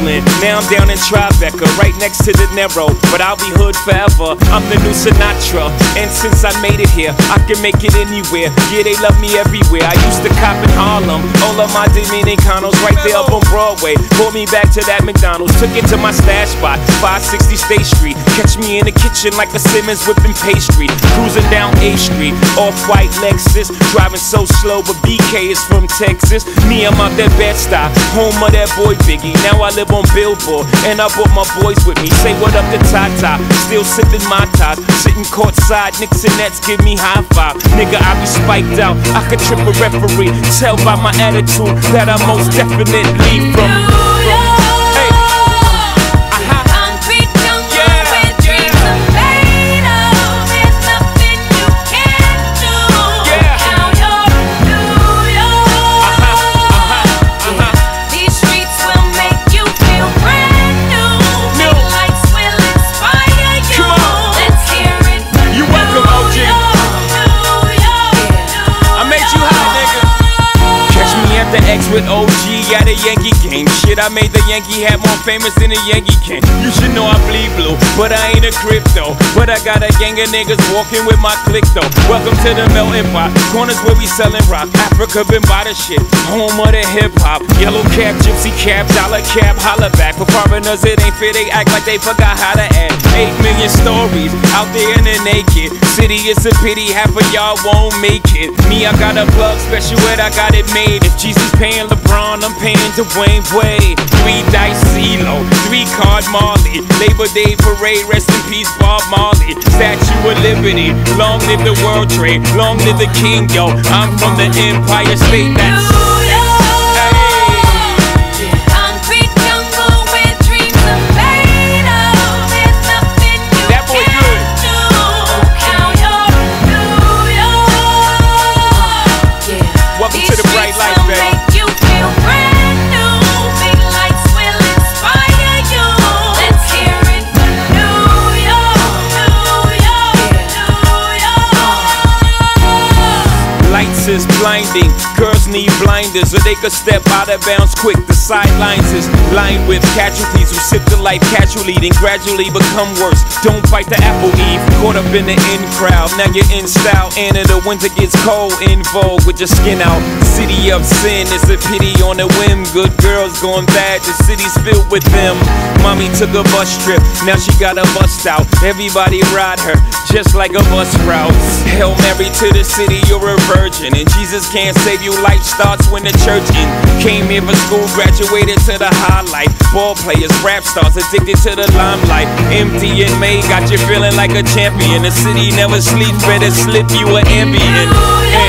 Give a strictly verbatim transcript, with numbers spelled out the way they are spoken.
Brooklyn. Now I'm down in Tribeca, right next to the Narrow, but I'll be hood forever. I'm the new Sinatra, and since I made it here, I can make it anywhere. Yeah, they love me everywhere. I used to cop in Harlem, all of my Dominicanos right there up on Broadway. Pulled me back to that McDonald's, took it to my stash spot, five sixty State Street. Catch me in the kitchen like a Simmons whipping pastry. Cruising down A Street, off-white Lexus, driving so slow, but B K is from Texas. Me, I'm out that Bed-Stuy, home of that boy Biggie. Now I live on Billboard, and I brought my boys with me. Say what up to Tata, still sipping my ties, sitting courtside, Knicks and Nets give me high five. Nigga, I be spiked out, I could trip a referee. Tell by my attitude that I most definitely from. X with O G at a Yankee game. Shit, I made the Yankee hat more famous than a Yankee can. You should know I bleed blue, but I ain't a crypto. But I got a gang of niggas walking with my click though. Welcome to the melting pot, corners where we selling rock. Africa been by the shit, home of the hip hop. Yellow cap, gypsy cap, dollar cap, holla back. For foreigners it ain't fair, they act like they forgot how to act. Eight million stories out there in the naked city. It's a pity half of y'all won't make it. Me, I got a plug special ed, I got it made. If Jesus paying LeBron, I'm paying Dwayne Wade. Three dice CeeLo, three card Marley. Labor Day parade, rest in peace Bob Marley. Statue of Liberty, long live the World Trade, long live the King, yo. I'm from the Empire State, that's is blinding. Girls need blinders so they could step out of bounds quick. The sidelines is lined with casualties who sip the life casually, then gradually become worse. Don't bite the apple, Eve. Caught up in the in crowd, now you're in style. And in the winter gets cold, in vogue with your skin out. City of sin, it's a pity on a whim. Good girls going bad, the city's filled with them. Mommy took a bus trip, now she got a bust out. Everybody ride her, just like a bus route. Hail Mary to the city, you're a virgin. And Jesus can't save you, life starts when the church in. Came here for school, graduated to the highlight. Ball players, rap stars, addicted to the limelight. Empty in May, got you feeling like a champion. The city never sleeps, better slip you an Ambien.